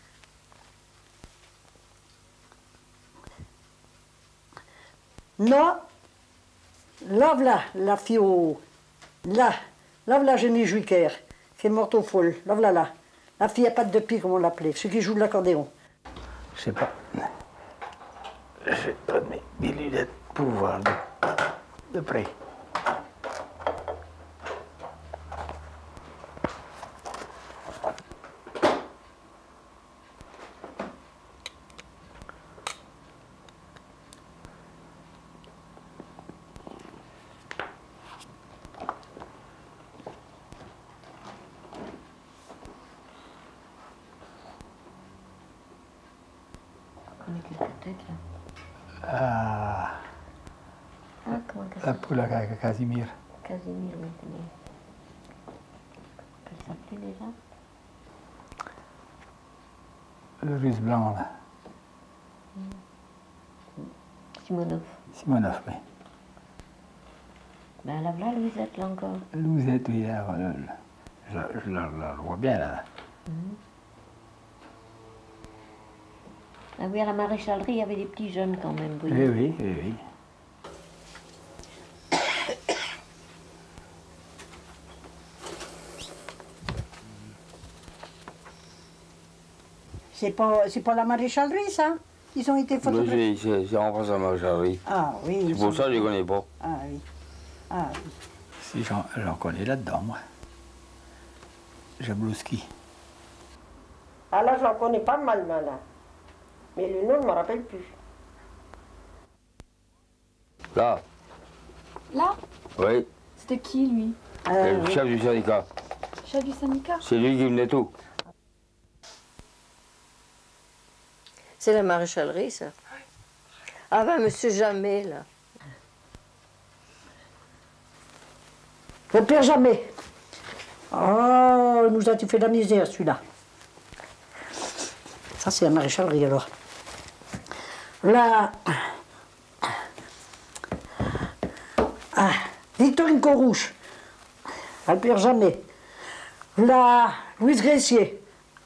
Non, là, voilà, la fille au... Là, voilà Jenny Juiker, qui est morte au folle. Là, voilà, là. La fille à pattes de pie, comme on l'appelait, ceux qui jouent de l'accordéon. Je sais pas. Je pas mes lunettes pour voir de près. Pour la Casimir. Casimir, oui. Elle s'appelait déjà? Le russe blanc, là. Simonov. Simonov, oui. Ben là, voilà Louisette, là encore. Louisette, oui, là, je la vois bien, là. Ah oui, à la maréchalerie, il y avait des petits jeunes quand même, oui. Oui, oui, oui, oui. C'est pas la maréchalerie, ça? Ils ont été photographiés? Oui, c'est en face de la maréchalerie. Ah oui. C'est pour ça que je ne les connais pas. Ah oui. Ah oui. Si, j'en connais là-dedans, moi. Jablowski. Ah là, j'en connais pas mal, là. Mais le nom, je ne me rappelle plus. Là? Là? Oui. C'était qui, lui? C'est le chef du syndicat. Chef du syndicat? C'est lui qui venait tout. C'est la maréchalerie, ça. Ah ben, monsieur Jamais, là. Au pire Jamais. Oh, nous a-tu fait de la misère, celui-là. Ça, c'est la maréchalerie, alors. Là... Ah, Victorine Corouche. Elle perd jamais. Là, Louise Gressier.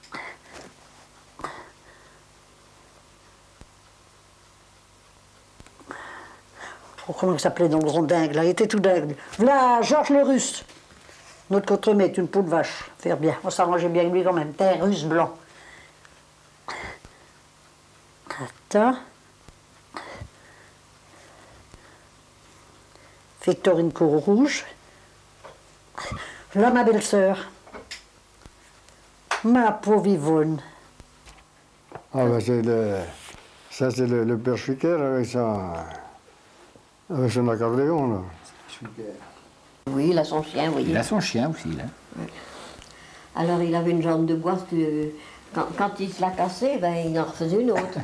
Oh, comment il s'appelait dans le rond dingue, là, il était tout dingue. Là, Georges le Russe. Notre contre-maître, une peau de vache. Faire bien, on s'arrangeait bien avec lui quand même. T'es un Russe blanc. Attends. Victorine Cour-Rouge. Là, ma belle-sœur. Ma pauvre Yvonne. Ah ben ça c'est le père Schwicker avec son accordéon là. Oui, il a son chien, oui. Il a son chien aussi, là. Alors il avait une jambe de bois que quand il se l'a cassée, ben, il en refaisait une autre.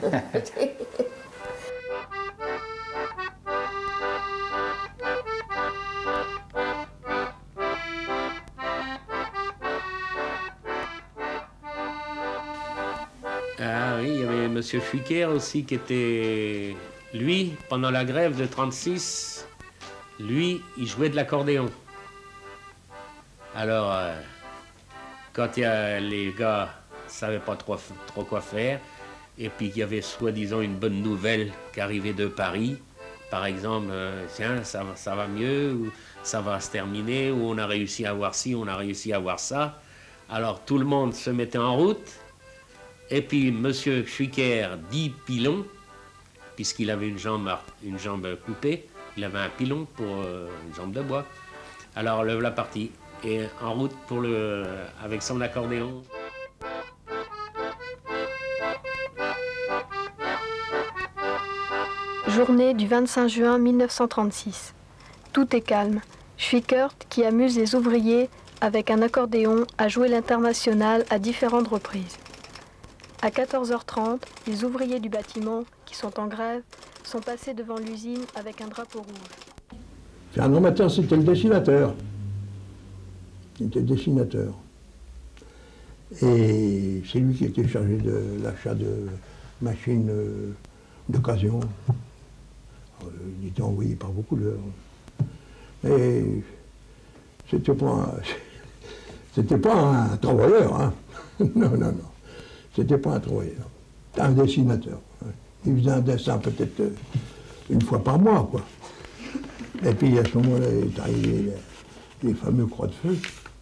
Ah oui, il y avait M. Schwicker aussi qui était... Lui, pendant la grève de 36, lui, il jouait de l'accordéon. Alors, quand les gars ne savaient pas trop quoi faire, et puis qu'il y avait soi-disant une bonne nouvelle qui arrivait de Paris, par exemple, tiens, ça va mieux, ou ça va se terminer, ou on a réussi à voir ci, on a réussi à voir ça. Alors tout le monde se mettait en route, et puis M. Schwicker dit pilon, puisqu'il avait une jambe coupée, il avait un pilon pour une jambe de bois. Alors le voilà parti, et en route avec son accordéon. Journée du 25 juin 1936. Tout est calme. Schwickert, qui amuse les ouvriers avec un accordéon, a joué l'Internationale à différentes reprises. À 14h30, les ouvriers du bâtiment, qui sont en grève, sont passés devant l'usine avec un drapeau rouge. Un amateur, c'était le dessinateur. Il était dessinateur. Et c'est lui qui était chargé de l'achat de machines d'occasion. Il était envoyé par beaucoup d'heures. Et c'était pas un travailleur, hein. Non, non, non. C'était pas un travailleur. C'était un dessinateur. Il faisait un dessin peut-être une fois par mois, quoi. Et puis à ce moment-là, est arrivé les fameux croix de feu.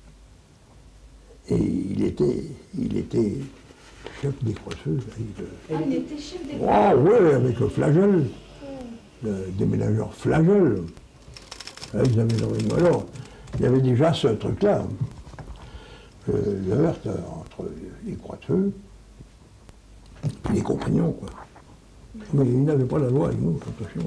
Et il était chef des croix de feu. Il était chef des croix de feu. Oui, avec le flagelle. Le déménageur flagelle. Ils avaient le rythme. Alors, il y avait déjà ce truc-là. Le heurte entre les croix de feu et les compagnons, quoi. Mais ils n'avaient pas la loi avec nous, attention.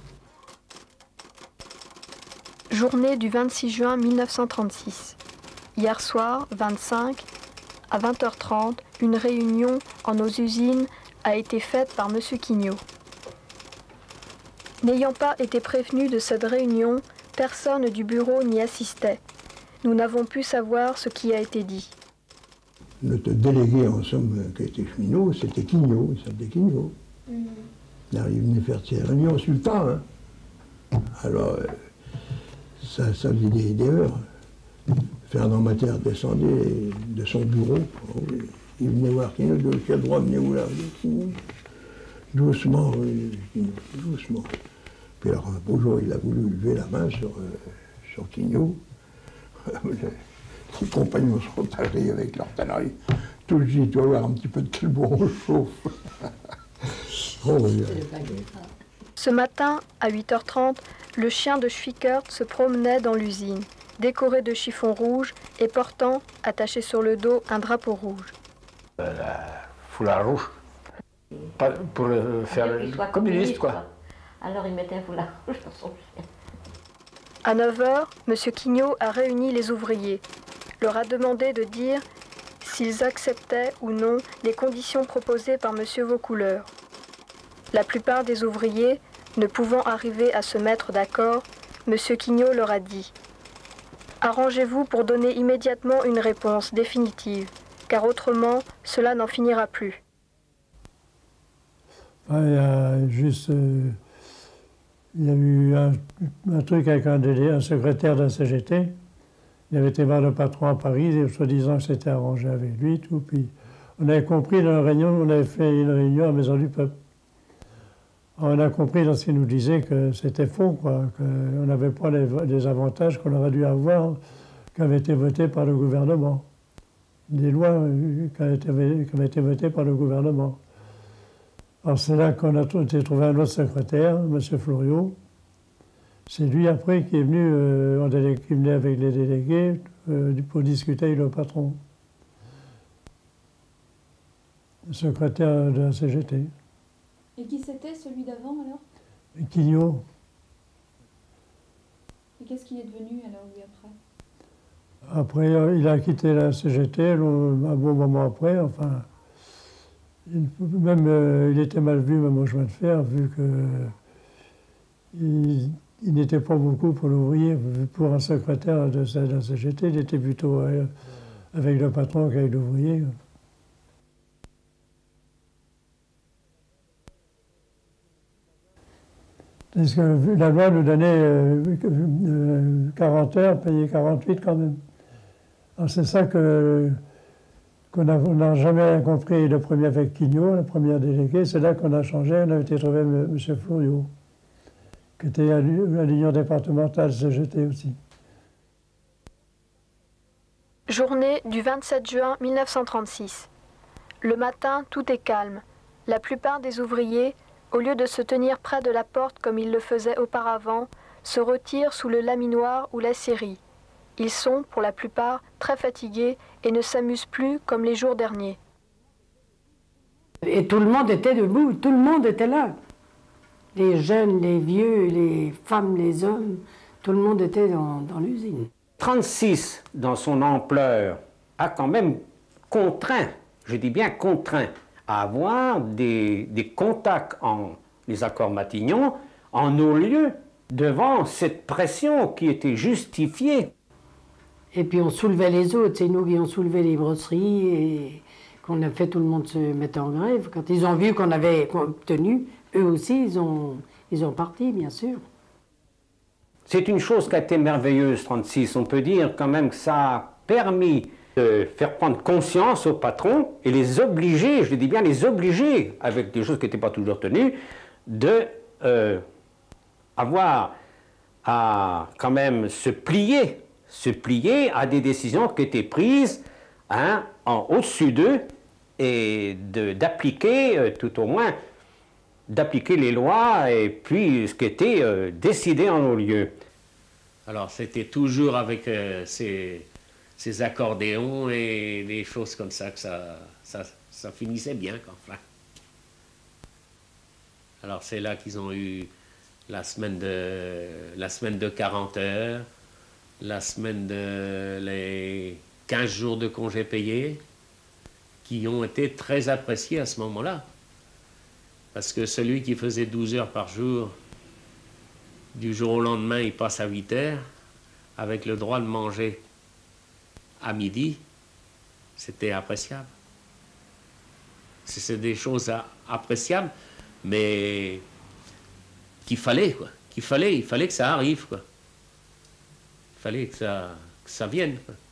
Journée du 26 juin 1936. Hier soir, 25, à 20h30, une réunion en nos usines a été faite par M. Quignot. N'ayant pas été prévenu de cette réunion, personne du bureau n'y assistait. Nous n'avons pu savoir ce qui a été dit. Notre délégué, en somme, qui était cheminot, c'était Quignot, il s'appelait Quignot. Alors, il venait faire ses réunions sur le temps, hein. Alors, ça faisait des heures. Fernand Mater descendait de son bureau. Il venait voir Quignot, de quel droit venez-vous là? Doucement, doucement. Puis alors, un beau jour, il a voulu lever la main sur Quignot. Les compagnons sont arrivés avec leur tannerie. Tout le suite, tu vas voir un petit peu de quel bois on chauffe. Oh, oui. Ce matin, à 8h30, le chien de Schwickert se promenait dans l'usine, décoré de chiffon rouge et portant, attaché sur le dos, un drapeau rouge. Foulard rouge. Pour faire communiste, quoi. Alors il mettait un foulard rouge dans son chien. À 9h, M. Quignot a réuni les ouvriers, leur a demandé de dire s'ils acceptaient ou non les conditions proposées par M. Vaucouleurs. La plupart des ouvriers, ne pouvant arriver à se mettre d'accord, M. Quignot leur a dit « Arrangez-vous pour donner immédiatement une réponse définitive, car autrement, cela n'en finira plus. » Il y a juste... il y a eu un truc avec un secrétaire de la CGT. Il avait été voir le patron à Paris, et soi-disant que c'était arrangé avec lui, tout. Puis on avait compris dans la réunion, on avait fait une réunion à la Maison du Peuple. On a compris dans ce qu'il nous disait que c'était faux, quoi, qu'on n'avait pas les avantages qu'on aurait dû avoir, qui avaient été votés par le gouvernement. Des lois qui avaient été votées par le gouvernement. Alors c'est là qu'on a trouvé un autre secrétaire, M. Floriot, C'est lui après qui est venu, qui venait avec les délégués pour discuter avec le patron, le secrétaire de la CGT. Et qui c'était celui d'avant alors? Quignot. Et qu'est-ce qu'il est devenu alors lui après? Après, il a quitté la CGT un bon moment après, enfin. Il était mal vu même au chemin de fer, vu qu'il n'était pas beaucoup pour l'ouvrier. Pour un secrétaire de la CGT, il était plutôt avec le patron qu'avec l'ouvrier. Parce que la loi nous donnait 40 heures, payé 48 quand même. Alors c'est ça qu'on n'a jamais compris le premier avec Quignot, la première déléguée. C'est là qu'on a changé, on a été trouvé M. Flouriot, qui était à l'union départementale CGT aussi. Journée du 27 juin 1936. Le matin, tout est calme. La plupart des ouvriers, au lieu de se tenir près de la porte comme ils le faisaient auparavant, se retirent sous le laminoir ou la scierie. Ils sont, pour la plupart, très fatigués et ne s'amusent plus comme les jours derniers. Et tout le monde était debout, tout le monde était là. Les jeunes, les vieux, les femmes, les hommes, tout le monde était dans l'usine. 36, dans son ampleur, a quand même contraint, je dis bien contraint, à avoir des contacts en les accords Matignon en nos lieux devant cette pression qui était justifiée. Et puis on soulevait les autres, c'est nous qui ont soulevé les brosseries et qu'on a fait tout le monde se mettre en grève. Quand ils ont vu qu'on avait obtenu, eux aussi, ils ont parti, bien sûr. C'est une chose qui a été merveilleuse, 36. On peut dire quand même que ça a permis de faire prendre conscience aux patrons et les obliger, je dis bien les obliger, avec des choses qui n'étaient pas toujours tenues, de avoir à quand même se plier à des décisions qui étaient prises au-dessus d'eux et d'appliquer tout au moins d'appliquer les lois et puis ce qui était décidé en nos lieux. Alors c'était toujours avec ces accordéons et des choses comme ça que ça finissait bien, enfin. Alors c'est là qu'ils ont eu la semaine de 40 heures, la semaine de les 15 jours de congés payés, qui ont été très appréciés à ce moment-là. Parce que celui qui faisait 12 heures par jour, du jour au lendemain, il passe à 8 heures, avec le droit de manger à midi, c'était appréciable. C'est des choses appréciables, mais qu'il fallait, quoi. Il fallait que ça arrive, quoi. Il fallait que ça vienne, quoi.